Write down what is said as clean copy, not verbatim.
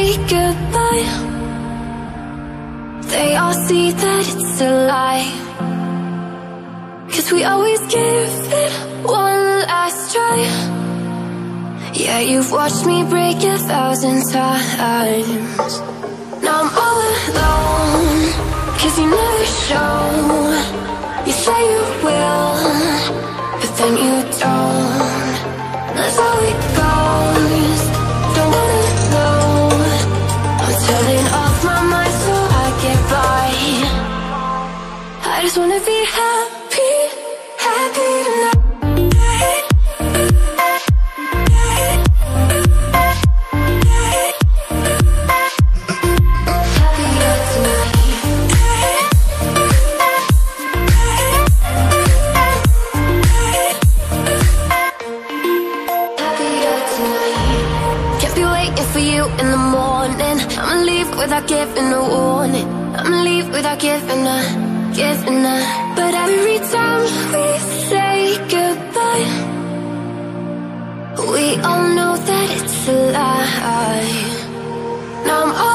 say goodbye, they all see that it's a lie. 'Cause we always give it one last try. Yeah, you've watched me break 1,000 times. Now I'm all alone, 'cause you never show. You say you will, but then you don't. That's how it goes, don't wanna know. I'm turning off my mind so I get by. I just wanna be happy, happy tonight. Without giving a warning, I'ma leave without giving a. But every time we say goodbye, we all know that it's a lie. Now I'm